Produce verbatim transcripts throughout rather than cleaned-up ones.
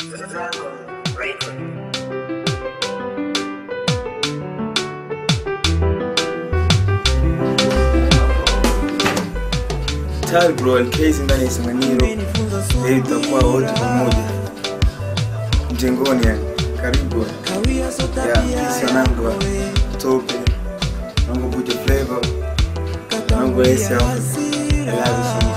Tell bro, L K Z ndani ya Isanganiro. Leo tutakuwa wote pamoja mjengoni, yani karibu ya kisi nangu tope nangu buje flavor nangu esi au elavishi.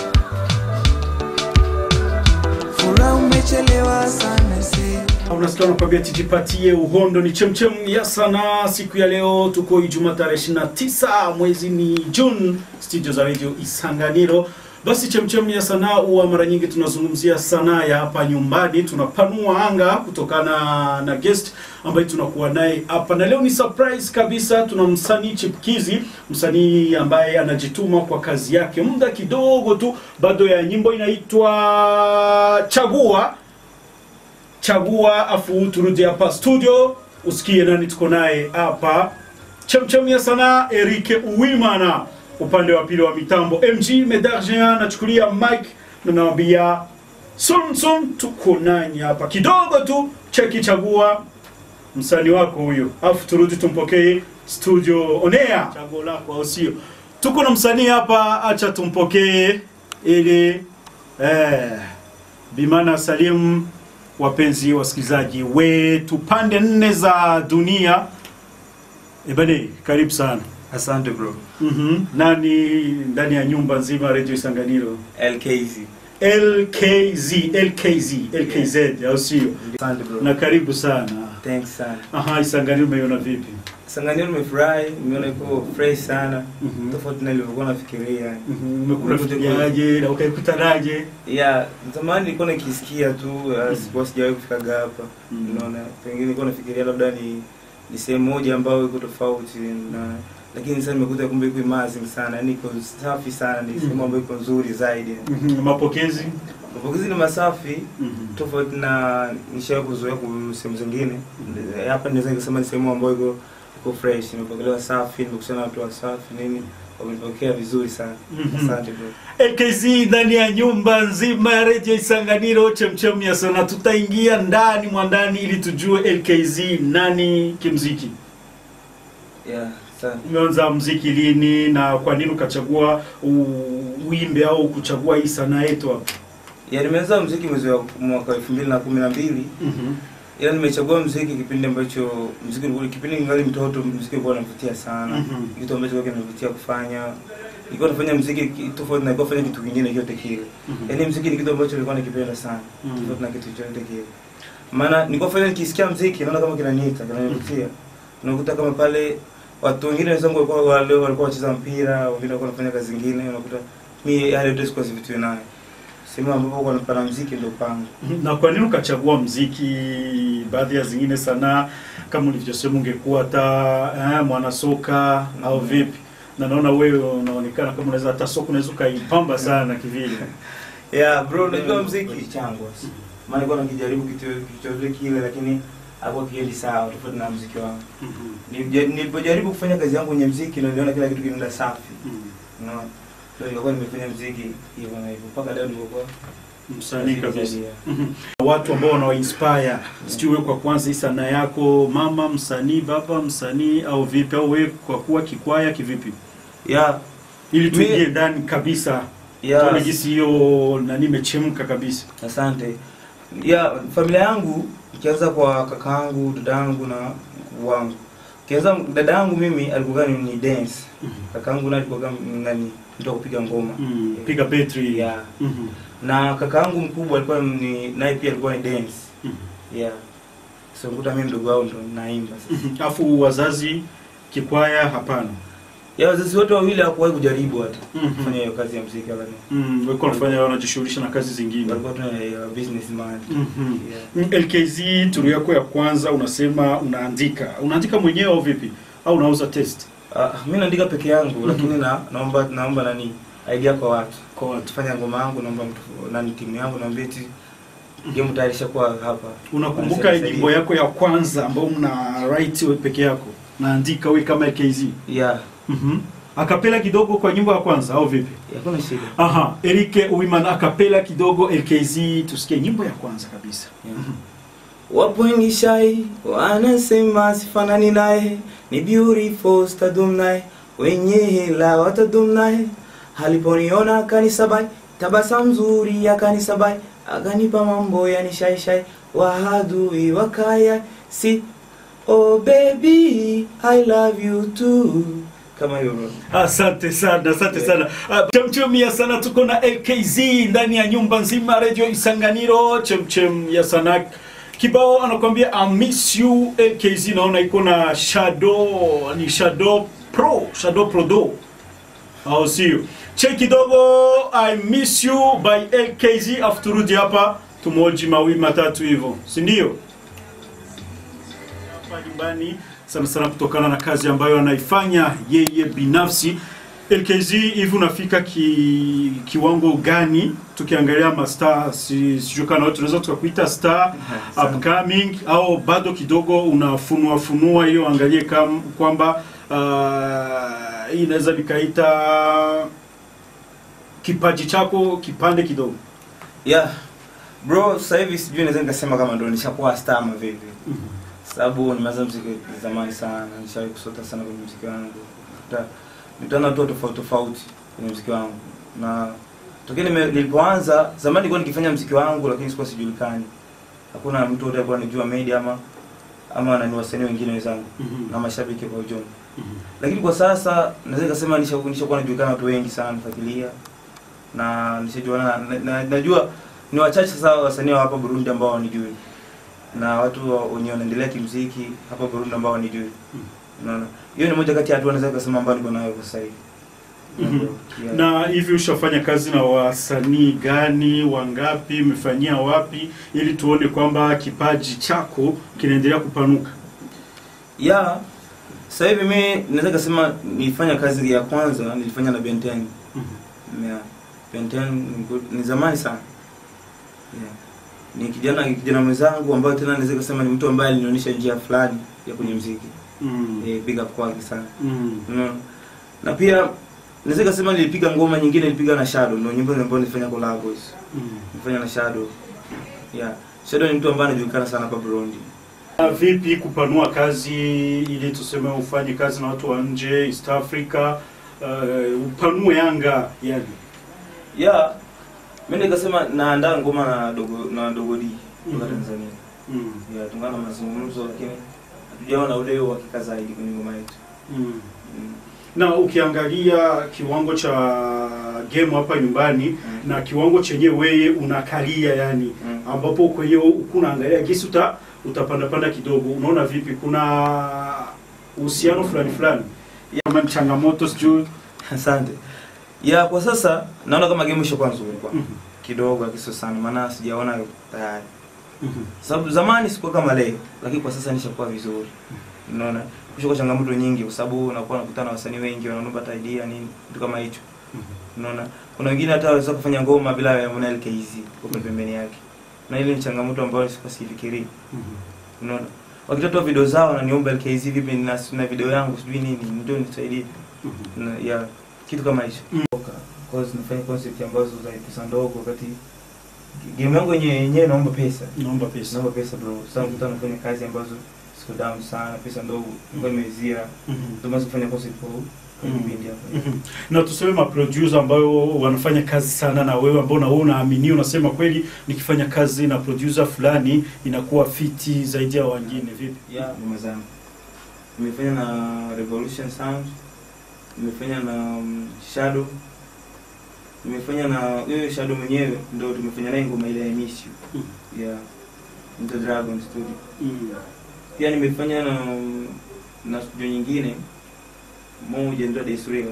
Fura umechelewa sana si Unasikia nakwambia tujipatie uhondo ni chemchem ya sanaa. Siku ya leo tuko Ijumaa tarehe ishirini na tisa mwezi ni June, studio za Radio Isanganiro. Basi chemchem ya sanaa huwa mara nyingi tunazungumzia sanaa ya hapa nyumbani, tunapanua anga kutokana na guest ambaye tunakuwa naye hapa. Na leo ni surprise kabisa, tuna msanii chipkizi, msanii ambaye anajituma kwa kazi yake. Muda kidogo tu bado ya nyimbo inaitwa Chagua. Chagua afu turudi hapa studio usikie nani tuko naye hapa. Chemchem ya sanaa Eric Uwimana, upande wa pili wa mitambo M G Medargien nachukulia mic na naambia sun sun tuko nani hapa. Kidogo tu cheki Chagua msanii wako huyo, afu turudi tumpokee studio onea chaguo lako au sio. Tuko na msanii hapa, acha tumpokee ili eh Bimana Salim. Wapenzi wasikilizaji wetu pande nne za dunia, ebane karibu sana. Asante bro. Mhm. Mm nani ndani ya nyumba nzima Radio Isanganiro? L K Z. L K Z, L K Z, L K Z au sio? Asante bro. Na karibu sana. Thanks sana. Aha, Isanganiro umeiona vipi? Isanganiro nimefurahi, nimeona iko fresh sana. Mm -hmm. Tofauti na nilivyokuwa nafikiria. Mhm. Umekuwa unafikiaje na ukaikutanaje? Yeah, zamani nilikuwa nikisikia tu, uh, sijawahi kufika hapa. Mm -hmm. Unaona, pengine nilikuwa nafikiria labda ni ni sehemu moja ambayo iko tofauti na lakini sasa nimekuta kumbe iko amazing sana, yani iko safi sana, ni sehemu ambayo iko nzuri zaidi. Mhm. Mm mapokezi? Mapokezi ni masafi, mm -hmm. tofauti na nishawahi kuzoea kwa sehemu zingine. Mm -hmm. Hapa naweza kusema ni sehemu ambayo iko iko fresh, nimepokelewa safi, nimekusana watu wasafi nini, wamenipokea vizuri sana. Mm -hmm. Asante bro. L K Z ndani ya nyumba nzima ya Radio Isanganiro, chemchem ya sanaa. Tutaingia ndani mwa ndani ili tujue L K Z nani kimziki. Yeah, sana. Umeanza muziki lini na kwa nini ukachagua uimbe au kuchagua hii sanaa yetu hapa? Yeah, nimeanza muziki mwezi wa mwaka elfu mbili na kumi na mbili. Mhm. Mm Ila nimechagua muziki kipindi ambacho muziki ulikuwa kipindi ningali mtoto, muziki ulikuwa unavutia sana. Mm -hmm. Kitu ambacho kilikuwa kinavutia kufanya. Nilikuwa nafanya muziki tofauti na nilikuwa nafanya kitu kingine chote kile. Mm -hmm. Yaani muziki ni kitu ambacho nilikuwa nakipenda sana. Mm -hmm. Tofauti na kitu chote kile. Maana nilikuwa nafanya nikisikia muziki naona kama kinaniita, kinanivutia. Unakuta kama pale watu wengine wenzangu walikuwa wale walikuwa wacheza mpira, wengine walikuwa wanafanya kazi nyingine, unakuta mimi yale yote sikuwa vitu nayo. Sema ambapo kwa napana muziki ndio pango. Na kwa nini ukachagua muziki baadhi ya zingine sana kama ulivyosema ungekuwa hata eh, mwana soka mm -hmm. au vipi? Na naona wewe unaonekana kama unaweza hata soka unaweza kaipamba sana kivile. Yeah bro, najua muziki changu. Maana nilikuwa nikijaribu kitu chochote kile lakini hapo kiendi sawa tofauti na muziki wangu. Mm -hmm. Nilipojaribu kufanya kazi yangu kwenye muziki na niliona kila kitu kinaenda safi. Mm -hmm. Unaona? Ndio nilikuwa nimefanya muziki hivyo na hivyo mpaka leo nilikuwa msanii kabisa. Mm -hmm. Watu ambao wana inspire, sijui kwa kwanza hii sanaa yako, mama msanii, baba msanii au vipi, au wewe kwa kuwa kikwaya kivipi? Yeah, ili tuingie ndani kabisa. Yeah, tuone jinsi hiyo na nimechemka kabisa. Asante. Yeah, familia yangu ikianza kwa kakaangu, dadangu na wangu. Kianza dadangu mimi alikuwa ni dance. Mm -hmm. Kakaangu naye alikuwa nani ndio kupiga ngoma. Mm -hmm. Yeah. Piga petri. Yeah. Mm -hmm. Na kakaangu mkubwa alikuwa ni naye pia alikuwa ni dance. Mm -hmm. Yeah. So nguta mimi ndugu wao ndo naimba sasa. Mm -hmm. Afu wazazi kikwaya hapana. Ya wazazi wote wawili hawakuwahi kujaribu hata mm -hmm. kufanya hiyo kazi ya muziki wala nini. Mm, wewe unafanya wanajishughulisha na kazi zingine. Walikuwa tuna businessman. Mhm. Mm yeah. L K Z turu yako ya kwanza unasema unaandika. Unaandika mwenyewe au vipi? Au unauza test? Ah, uh, mimi naandika peke yangu mm -hmm. lakini na naomba naomba nani idea kwa watu. Kwa watu tufanye ngoma yangu, naomba mtu nani timu yangu na mbeti game tayarisha kwa hapa. Unakumbuka nyimbo yako ya kwanza ambayo mna write wewe peke yako? Naandika wewe kama L K Z? Yeah. Mhm. Akapela kidogo kwa nyimbo ya kwanza au vipi? Hakuna shida. Aha, Eric Uwimana akapela kidogo L K Z, tusikie nyimbo ya kwanza kabisa. Yeah. Wapo wengi shy, wanasema sifanani naye, ni beautiful stadum naye, wenye hela watadum naye, haliponiona akanisabai, tabasamu nzuri akanisabai, akanipa mambo yani shy shy, wahadui wakaya, si oh baby I love you too. Kama hiyo bro. Asante sana, asante sana. Chemchem ya sana, tuko na L K Z ndani ya nyumba nzima Radio Isanganiro. Chemchem ya sana, kibao anakuambia I miss you L K Z. Naona iko na Shadow, ni Shadow Pro, Shadow Pro Do. Au sio? Check kidogo I miss you by L K Z. Afturudi hapa tumoji mawili matatu hivyo, si ndio? Hapa nyumbani sana sana kutokana na kazi ambayo anaifanya yeye binafsi. L K Z, hivi unafika ki, kiwango gani tukiangalia mastar, si sijukana watu tunaweza tukakuita star upcoming au bado kidogo unafunua funua hiyo, angalie kama kwamba uh, inaweza nikaita kipaji chako kipande kidogo? Yeah bro, sasa hivi sijui naweza nikasema kama ndo nishakuwa star ama vipi. mm -hmm. Sababu nimeanza muziki zamani sana, nishawahi kusota sana kwenye muziki wangu. Nitana watu tofauti tofauti kwenye muziki wangu. Na tokeni nilipoanza zamani nilikuwa nikifanya muziki wangu lakini sikuwa sijulikani. Hakuna mtu yote alikuwa anajua media ama ama na ni wasanii wengine wenzangu mm -hmm. na mashabiki kwa ujumla. mm -hmm. Lakini kwa sasa naweza kusema nishakuwa najulikana watu wengi sana nifuatilia. Na nishajua na, na, najua ni wachache sasa wasanii wa hapa Burundi ambao wanijui. Na watu wenye wanaendelea kimuziki hapa Burundi ambao wanijui. Unaona? Hiyo ni moja kati ya watu wanaweza kusema ambao niko nayo kwa sasa hivi. Mm -hmm. Yeah. Na hivi ushafanya kazi na wasanii gani, wangapi, umefanyia wapi ili tuone kwamba kipaji chako kinaendelea kupanuka? Yeah. Sasa hivi mimi naweza kusema nilifanya kazi ya kwanza nilifanya na Ben ten. Mhm. Mm yeah. Ben ten ni zamani sana. Yeah. Ni kijana kijana mwenzangu ambaye tena naweza kusema ni mtu ambaye alinionyesha njia fulani ya kwenye muziki. Mm. Eh, big up kwake sana. Mm. No. Na pia naweza kusema nilipiga ngoma nyingine nilipiga na Shadow, ndio nyimbo ambazo nilifanya collabs. Mm. Nilifanya na Shadow. Yeah. Shadow ni mtu ambaye anajulikana sana hapa Burundi. Vipi kupanua kazi ili tuseme ufanye kazi na watu wa nje, East Africa, uh, upanue anga yani? Yeah. Mimi nikasema naandaa ngoma na dogo na dogo D kutoka Tanzania. Mm. Yeah, tungana mazungumzo lakini hatujaona ule uhakika zaidi kwenye ngoma yetu. Mm. Mm. Na ukiangalia kiwango cha game hapa nyumbani mm. na kiwango chenye wewe unakalia yani mm. ambapo kwa hiyo kuna angalia gisi uta utapanda panda kidogo, unaona vipi kuna uhusiano fulani fulani kama yeah. changamoto sijui? Asante. Ya kwa sasa naona kama game ishakuwa nzuri kwa mm -hmm. kidogo kiso sana maana sijaona tayari. Mm -hmm. Sababu zamani sikuwa kama leo lakini kwa sasa nishakuwa vizuri. Unaona? Kushoka changamoto nyingi kwa sababu unakuwa unakutana wasanii wengi wanaomba idea nini kitu kama hicho. Mm -hmm. Unaona? Kuna wengine hata waweza kufanya ngoma bila ya L K Z kwa pembeni yake. Na ile ni changamoto ambayo sikuwa sifikiri. Mm -hmm. Unaona? Wakitoa video zao wananiomba L K Z vipi na na video yangu sijui nini ndio nisaidie. Mm -hmm. Ya kitu kama hicho. Mm -hmm. Kwa sababu nafanya concept ambazo za pesa ndogo wakati game yangu yenyewe naomba pesa. Naomba pesa. Naomba pesa bro. Sasa mtu anafanya kazi ambazo siko down sana, pesa ndogo, ngo imezia. Ndio maana kufanya concept kwa kipindi hapa. Na tuseme ma producer ambao wanafanya kazi sana na wewe ambao na wewe unaamini unasema kweli nikifanya kazi na producer fulani inakuwa fiti zaidi ya wengine vipi? Yeah, ni mazana. Nimefanya na Revolution Sound. Nimefanya na um, Shadow. Nimefanya na yeye Shadow mwenyewe ndio tumefanya naye ngoma ile ya Miss You. Mm. Yeah. Into Dragon Studio. Mm. Pia nimefanya na na studio nyingine moja ndio Desura.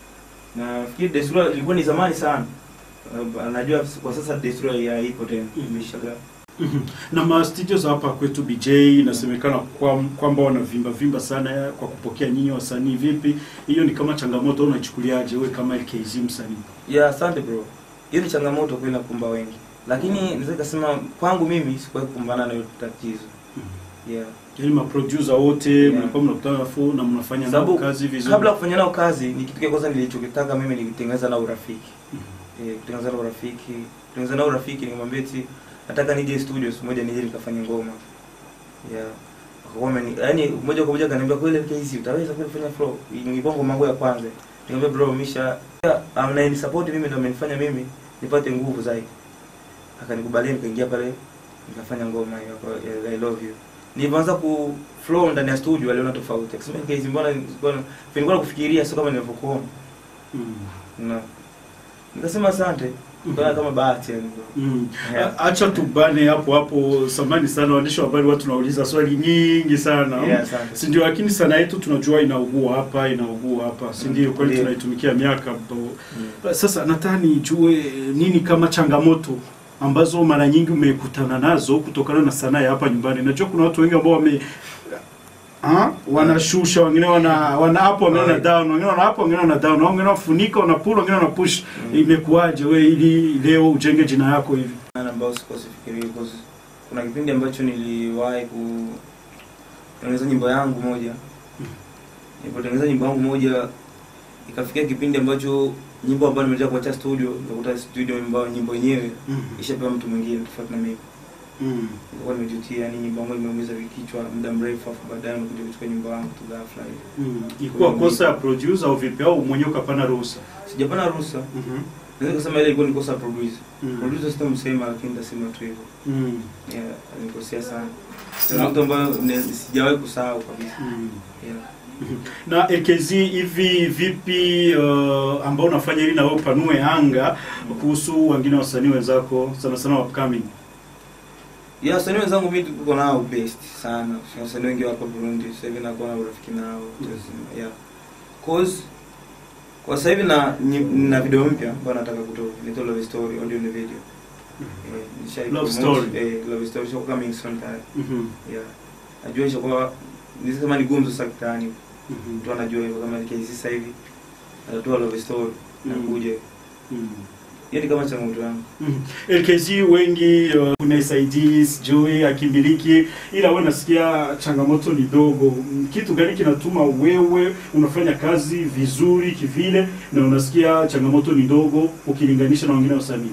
Na fikiri Desura ilikuwa ni zamani sana. Uh, najua kwa sasa Desura ya ipo tena imeshaga. Mm -hmm. Na ma studios hapa kwetu B J inasemekana kwamba kwa wanavimba vimba sana kwa kupokea nyinyi wasanii vipi? Hiyo ni kama changamoto unachukuliaje wewe kama L K Z msanii? Yeah, asante bro. Hiyo ni changamoto kwa inakumba wengi. Lakini naweza kusema kwangu mimi sikuwahi kukumbana na hiyo tatizo. Mm Yeah. Yaani ma producer wote yeah. mnakuwa mnakutana afu na mnafanya nao kazi vizuri. Kabla kufanya nao kazi ni kitu kwanza nilichokitaka mimi ni kutengeneza nao urafiki. Mm-hmm. Eh, kutengeneza nao urafiki, kutengeneza nao urafiki nikamwambia eti nataka nije studio siku moja nije nikafanye ngoma. Yeah. Ngoma ni yani moja kwa moja kaniambia kwa ile case utaweza kufanya flow. Nilikuwa ngoma yangu ya kwanza. Nikamwambia bro Misha amna support mimi ndio amenifanya mimi nipate nguvu zaidi. Akanikubalia nikaingia pale nikafanya ngoma hiyo I love you. Nilianza ku flow ndani ya studio aliona tofauti. Akisema hizi mbona nilikuwa kufikiria sio kama nilivyokuona. Mm. Na nikasema asante. Kwa kama bahati yani. Mm. Yeah. Acha tubane hapo hapo, samani sana waandishi wa habari, watu nauliza swali nyingi sana. Yeah, si ndio? Lakini sana yetu tunajua inaugua hapa, inaugua hapa. Si ndio? Kwani tunaitumikia miaka hapo. Mm. Sasa nataka nijue nini kama changamoto ambazo mara nyingi umekutana nazo kutokana na sanaa ya hapa nyumbani. Najua kuna watu wengi ambao wame ah wanashusha, wengine wana wana hapo wengine down, wengine wana hapo wengine wana down, wengine wanafunika, wana pull, wengine wana push. Mm. Imekuaje wewe ili leo ujenge jina yako hivi? Na ambao sikufikiria because kuna kipindi ambacho niliwahi ku kutengeneza nyimbo yangu moja. Mm. Nilipotengeneza nyimbo yangu moja ikafikia kipindi ambacho nyimbo ambayo nimeja kuacha studio, nikakuta studio ambayo nyimbo yenyewe mm. ishapewa mtu mwingine tofauti na mimi. Mm. Kwa nini nimejutia yani nyimbo yangu imeumiza kichwa muda mrefu afu baadaye nimekuja kuchukua nyimbo yangu tu ghafla hivi. Mm. Ilikuwa kosa ya producer au vipi au mwenyewe ukapana ruhusa? Sijapana ruhusa. Mhm. Naweza kusema ile ilikuwa ni kosa producer. Mm. Producer sio msema lakini ndasema tu hivyo. Mm. Yeah, nilikosea sana. Sio mtu ambaye sijawahi kusahau kabisa. Mm. Yeah. Na L K Z hivi vipi uh, ambao unafanya ili na wewe upanue anga kuhusu wengine wasanii wenzako sana sana upcoming? Ya wasanii wenzangu mimi tuko nao best sana. Wasanii wengi wako Burundi, sasa hivi nakuwa na urafiki nao. Mm. Yeah. Cause kwa sasa hivi na na video mpya ambayo nataka kutoa, ni Love Story audio na video. Mm-hmm. Eh, Love Story. Eh, Love Story so coming soon time. Mhm. Yeah. Najua hicho kwa nisema ni gumzo sana kitani. Mhm. Mtu anajua hivyo kama L K Z sasa hivi anatoa Love Story na kuja. Mhm. Yaani kama changamoto yangu. Mm. L K Z wengi uh, unasaidia sijui akimiliki, ila wewe nasikia changamoto ni dogo. Kitu gani kinatuma wewe unafanya kazi vizuri kivile na unasikia changamoto ni dogo ukilinganisha na wengine wasanii?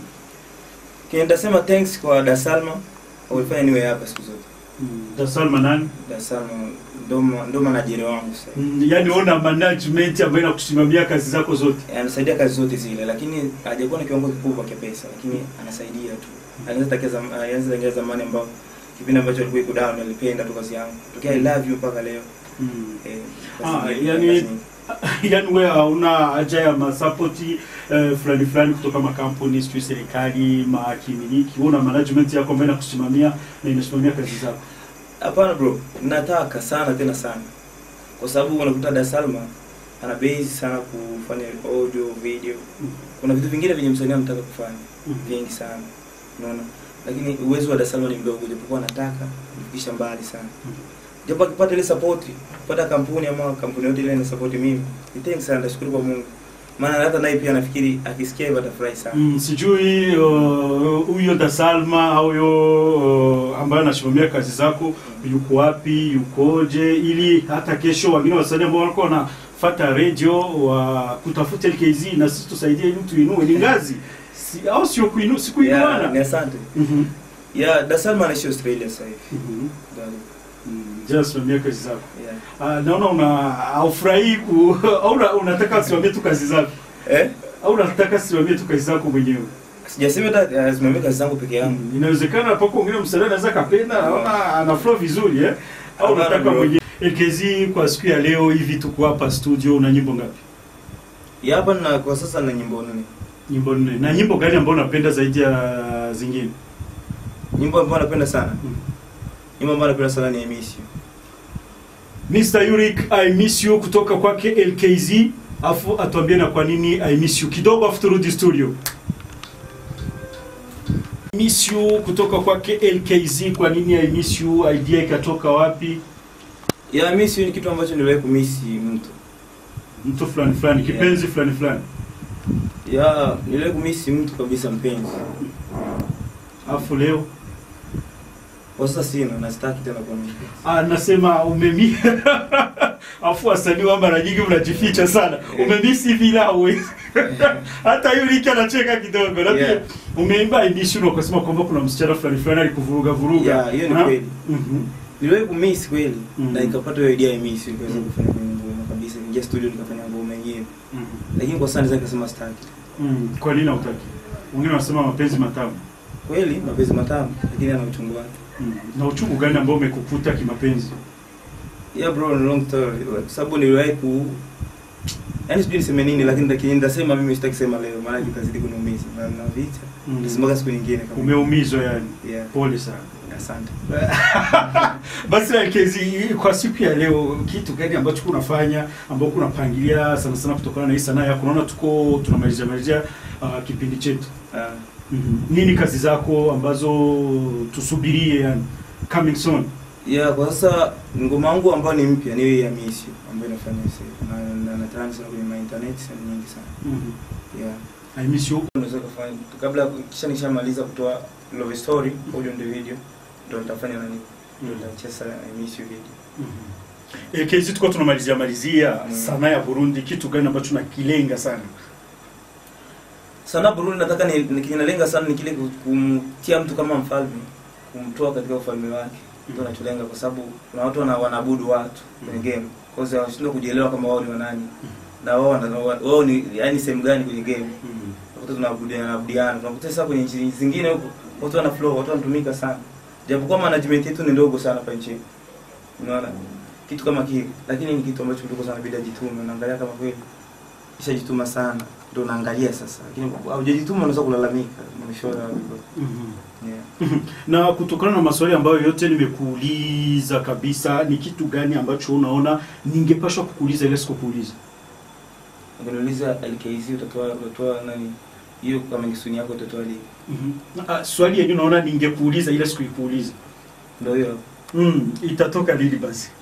Kienda sema thanks kwa Da Salma ulifanya niwe hapa siku zote. Mm. Da Salma nani? Da Salma ndo ndo manager wangu sasa. Mm, yani ona management ambayo inakusimamia kazi zako zote. Anasaidia kazi zote zile lakini hajakuwa na kiwango kikubwa cha pesa lakini anasaidia tu. Anaweza takeza anaweza tengeza zamani ambao kipindi ambacho alikuwa iko down alipenda tu kazi yangu. Tokea I love you mpaka leo. Mm. Eh, ah, yani yani wewe hauna haja ya support uh, fulani fulani kutoka makampuni, sio serikali, makimiliki, una management yako ambayo inakusimamia na inasimamia kazi zako? Hapana bro, nataka sana tena sana. Kwa sababu unakuta Da Salma ana base sana kufanya audio, video. Mm. Kuna vitu vingine vyenye msanii anataka kufanya. Mm. Vingi sana. Unaona? Lakini uwezo wa Da Salma ni mdogo, japokuwa anataka kufikisha mbali sana. Mm. Japo akipata ile support, kupata kampuni ama kampuni yote ile ina support mimi. Ni thanks sana, nashukuru kwa Mungu. Maana hata naye pia nafikiri akisikia hivyo atafurahi sana. Mm, sijui huyo uh, Da Salma au huyo uh, ambaye anasimamia kazi zako mm. yuko wapi, yukoje, ili hata kesho wengine wasanii ambao wako wanafuata radio wa kutafuta L K Z na sisi tusaidie ili tuinue ni ngazi. Si au sio kuinua siku inuana. Yeah, ni asante. Mhm. Yeah, Da Salma anaishi Australia sasa hivi. Mhm. Mm, just kwa miaka zako. Yeah. Ah, naona una aufurahi ku au unataka usimamie tu kazi zako. Eh? Au unataka usimamie tu kazi zako mwenyewe? Sijasema hata usimamie kazi zangu peke yangu. Mm, inawezekana hapo wengine msanii anaweza kapenda, naona ana flow vizuri eh. Au unataka mwenyewe. L K Z kwa siku ya leo hivi tuko hapa studio, una nyimbo ngapi? Ya hapa na kwa sasa na nyimbo nne. Nyimbo nne. Na nyimbo gani ambayo unapenda zaidi ya zingine? Nyimbo ambayo napenda sana. Mm. Nyimbo ambayo napenda sana ni I Miss You. mister Yurik, I Miss You kutoka kwake L K Z. Afu atuambie na kwa nini I Miss You kidogo afu turudi studio. I Miss You kutoka kwake L K Z, kwa nini I Miss You, idea ikatoka wapi? Ya I Miss You ni kitu ambacho niliwahi kumisi mtu. Mtu fulani fulani, kipenzi yeah. fulani fulani. Ya, niliwahi kumisi mtu kabisa mpenzi. Afu leo Kwa sasa sina na sitaki tena kwa mimi. Ah, nasema umemi afu wasanii wa mara nyingi mnajificha sana. Umemisi vila uwe. Hata yule iki anacheka kidogo. Na pia umeimba initial ukasema kwamba kuna msichana fulani fulani alikuvuruga vuruga. Yeah, hiyo ni kweli. Mhm. Niliwahi kumiss kweli na nikapata hiyo idea ya miss nikaweza kufanya ngoma kabisa. Ningia studio nikafanya ngoma yenyewe. Lakini kwa sasa naweza kusema sitaki. Mm. Kwa nini hutaki? Wengine wanasema mapenzi matamu. Kweli mapenzi matamu lakini ana uchungu wake. Mm. Na uchungu gani ambao umekukuta kimapenzi? Yeah bro, ni long story. Sababu niliwahi ku yaani sijui niseme nini lakini lakini nitasema mimi sitaki kusema leo maana kitazidi kuniumiza na na vita. Nisimwaga siku nyingine kama. Umeumizwa yani. Yeah. Pole sana. Asante. Basi na kezi kwa siku ya leo kitu gani ambacho kunafanya ambao kunapangilia sana sana kutokana na hii sanaa yako? Unaona tuko tunamalizia malizia uh, kipindi chetu. Uh, mm-hmm. Nini kazi zako ambazo tusubirie yani coming soon? Yeah, kwa sasa ngoma yangu ambayo ni mpya ni hiyo ya Miss You ambayo inafanya sasa na na transfer kwenye internet sana nyingi sana. Mhm. Yeah. I miss you. Unaweza kufanya kabla kisha nishamaliza kutoa love story audio ndio video ndio nitafanya nani ndio nitacheza I miss you video. Mhm. Eh, kesi tuko tunamalizia malizia mm. sanaa ya Burundi, kitu gani ambacho nakilenga sana? Sanaa Burundi nataka ni nikinalenga sana ni kile kumtia mtu kama mfalme, kumtoa katika ufalme wake. Ndio mm. nacholenga kwa sababu kuna watu wana wanaabudu watu kwenye game. Kwa hiyo wanashindwa kujielewa kama wao ni wanani. Mm. Na wao wao ni yani sehemu gani kwenye game. Mm. Watu tunaabudiana tunaabudiana. Tunakuta sasa kwenye nchi zingine huko watu wana flow, watu wanatumika sana. Japokuwa management yetu ni ndogo sana hapa nchini. Unaona? Kitu kama kile, lakini ni kitu ambacho tuliko sana bila jitume. Unaangalia kama kweli kisha jituma sana ndio unaangalia sasa. Lakini hujajituma unaweza kulalamika mwishowe hapo. Mhm. Yeah. Na kutokana na maswali ambayo yote nimekuuliza kabisa, ni kitu gani ambacho unaona ningepaswa kukuuliza ile sikukuuliza? Ungeniuliza L K Z utatoa utatoa nani? Hiyo kama ngisuni yako utatoa lini? Mhm. Ah, swali yenyewe unaona ningekuuliza ile sikuikuuliza. Ndio hiyo. Mm, itatoka lini basi?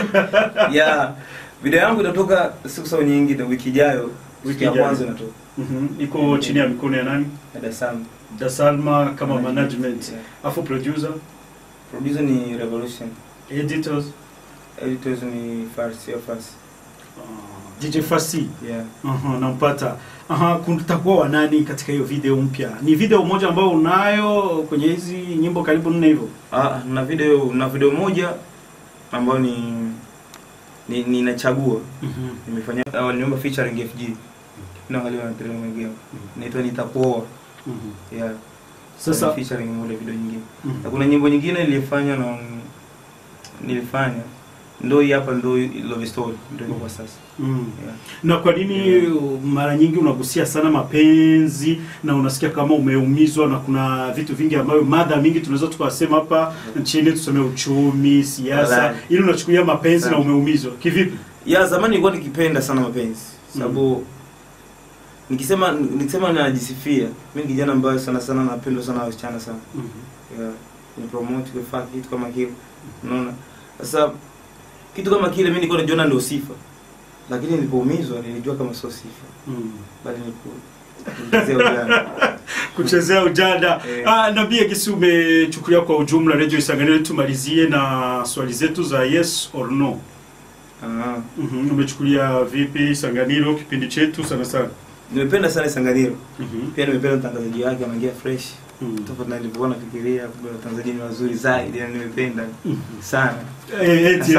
Yeah. Video yangu itatoka siku sawa nyingi ndio wiki ijayo. Wiki ya kwanza inatoka. Mhm. Iko mm -hmm. chini ya mikono ya nani? Da Salma. Da Salma kama management. management. Yeah. Afu producer? Producer ni Revolution. Editors? Editors ni Farsi of Farsi. Uh, D J Farsi. Yeah. Aha, uh-huh, nampata. Aha, kutakuwa wanani katika hiyo video mpya? Ni video moja ambayo unayo kwenye hizi nyimbo karibu nne hivyo? Ah, na video na video moja ambayo ni ni ninachagua. Mhm. Nimefanya awali niomba featuring F G. Na wale wanaendelea mwingine. Naitwa Nitakuoa. Mhm. Yeah. Sasa featuring mule video nyingine. Na kuna nyimbo nyingine nilifanya na nilifanya ndio hii hapa ndio love story ndio kwa sasa. Mm. Yeah. Na kwa nini yeah. mara nyingi unagusia sana mapenzi na unasikia kama umeumizwa na kuna vitu vingi ambavyo mada mingi tunaweza tukasema hapa nchini tuseme uchumi, siasa, ili unachukulia mapenzi sana. Na umeumizwa. Kivipi? Ya zamani nilikuwa nikipenda sana mapenzi. Sababu mm. nikisema nikisema najisifia, mimi kijana ambaye sana sana napenda sana wasichana sana. Mhm. Mm yeah. Ni promote kwa fact kitu kama kile. Unaona? Sasa kitu kama kile mimi nilikuwa najiona ndio sifa. Lakini nilipoumizwa nilijua kama sio sifa. Mm. Bali ni kuchezea ujana. Kuchezea ujana. Eh. Ah, niambie kisi umechukulia kwa ujumla Radio Isanganiro, tumalizie na swali zetu za yes or no. Ah. Mhm. Mm, umechukulia vipi Isanganiro kipindi chetu sana sana? Nimependa sana Isanganiro. Mhm. Pia nimependa mtangazaji wake anaingia fresh. Mm. Tofauti na nilivyokuwa nafikiria kwa Tanzania ni wazuri zaidi na nimependa sana. Eh, eti.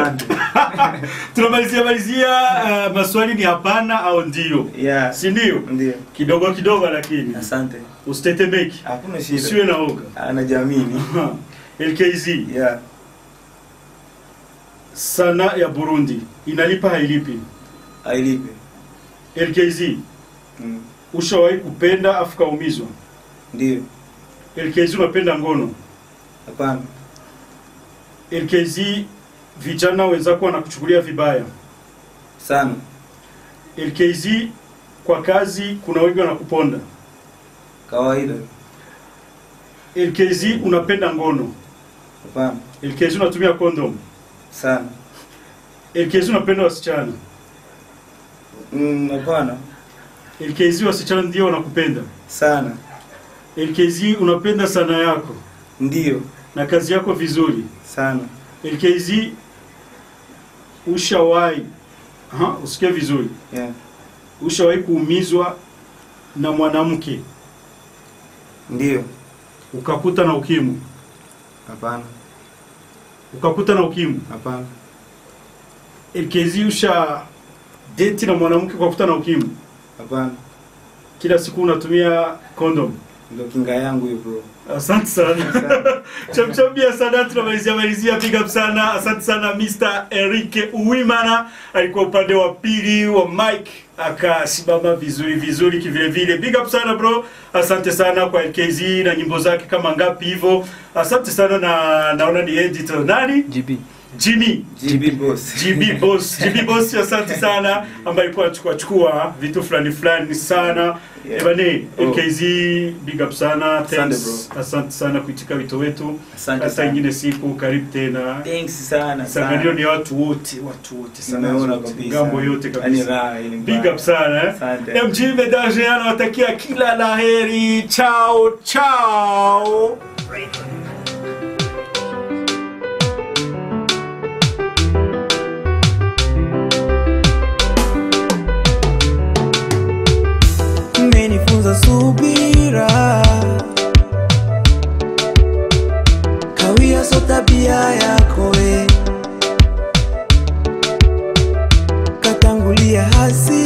Tunamalizia malizia uh, maswali ni hapana au ndio? Yeah. Si ndio? Ndio. Kidogo kidogo lakini. Asante. Usitetemeki. Hakuna shida. Usiwe na oga. Anajiamini. L K Z. Yeah. Sanaa ya Burundi inalipa hailipi? Hailipi. L K Z. Mm. Ushawahi kupenda afuka umizwa? Ndio. L K Z unapenda ngono? Hapana. L K Z vijana wenzako wanakuchukulia vibaya? Sana. L K Z kwa kazi kuna wengi wanakuponda? Kawaida. L K Z unapenda ngono? Hapana. L K Z unatumia condom? Sana. L K Z unapenda wasichana? Mm, hapana. L K Z wasichana ndio wanakupenda? Sana. L K Z unapenda sana yako? Ndio. na kazi yako vizuri sana. L K Z ushawahi aha usikie vizuri Yeah. Ushawahi kuumizwa na mwanamke? Ndio. Ukakuta na ukimwi? Hapana. Ukakuta na ukimwi? Hapana. L K Z usha date na mwanamke ukakuta na ukimwi? Hapana. Kila siku unatumia condom? Ndio kinga yangu hiyo bro. Asante sana. Chamchambia sana, tunamalizia malizia, big up sana. Asante sana mister Eric Uwimana, alikuwa upande wa pili wa mic, akasimama vizuri vizuri kivile vile. Big up sana bro. Asante sana kwa L K Z na nyimbo zake kama ngapi hivyo. Asante sana na naona ni editor nani? G B. Jimmy G B boss. G B boss. G B boss, asante sana ambaye alikuwa achukua chukua vitu fulani fulani sana. Yeah. Ebane, oh. L K Z big up sana. Thanks. Asante sana kuitika wito wetu. Asante hata ingine siku karibu tena. Thanks sana. Sangalio ni watu wote, watu wote sana. Naona kabisa. Gambo yote kabisa. Big up sana eh. Asante. M G Medaje anawatakia kila laheri. Ciao ciao. Umenifunza subira, kawia so tabia yako we, katangulia hasi